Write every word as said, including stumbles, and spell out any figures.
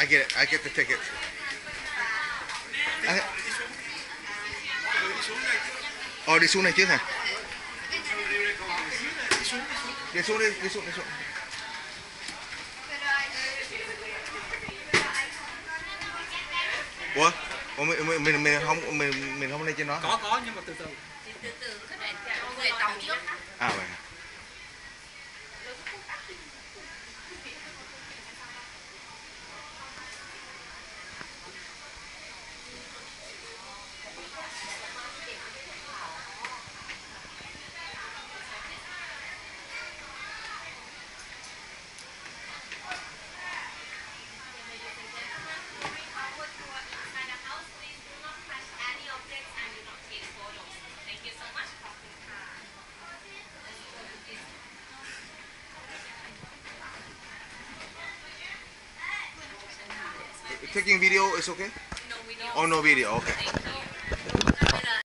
I get it. I get the ticket. I... Ờ đi xuống này trước hả? Đi xuống đi, đi xuống, đi xuống. Ủa? Ủa mình, mình, mình, mình không mình mình không lên trên đó. Có có nhưng mà từ từ. Từ từ cái này người tàu trước. À vậy. Taking video is okay? No video. Oh, no video. Okay.